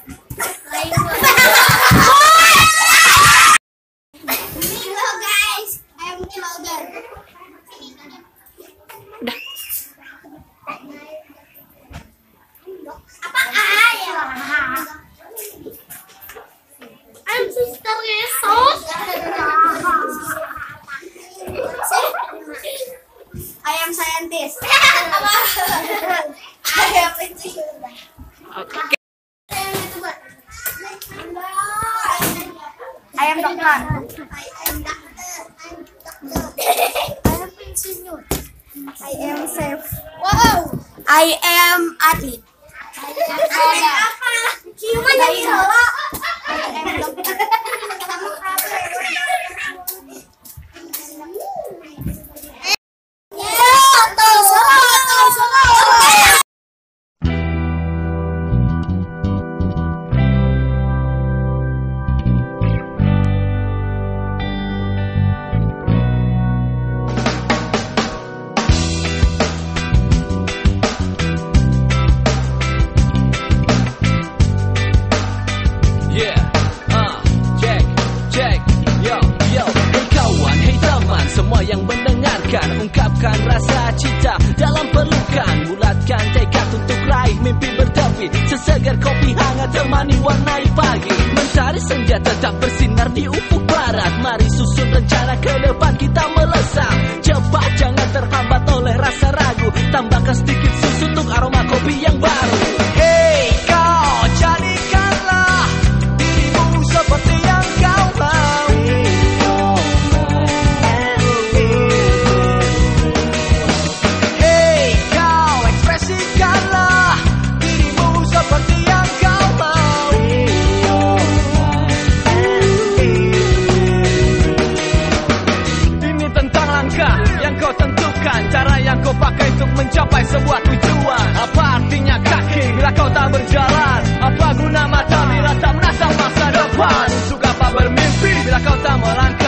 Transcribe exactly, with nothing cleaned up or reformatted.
Hello guys, I'm Logan. Udah. Apa ayah? I'm Sister Yesus. I am scientist. I am engineer. Oke. I am doctor. I am doctor. I am engineer. I am chef. Wow. I am athlete. I am apa? Cuma jadi solo. I am dokter. Kamu apa? Solo, solo, solo. Semua yang mendengarkan, ungkapkan rasa cinta dalam pelukan, bulatkan tekad untuk raih mimpi bertepi, sesegar kopi hangat temani warnai pagi, mentari senja tetap bersinar di ufuk barat. Mari susun rencana ke depan kita melesat, cepat jangan terhambat oleh rasa ragu, tambahkan sedikit susu untuk aroma kopi yang baru. Hey kau, jadikanlah dirimu seperti yang kau mau. Cara yang kau pakai untuk mencapai sebuah tujuan. Apa artinya kaki bila kau tak berjalan? Apa guna mata bila tak menatap masa depan? Untuk apa bermimpi bila kau tak melangkah?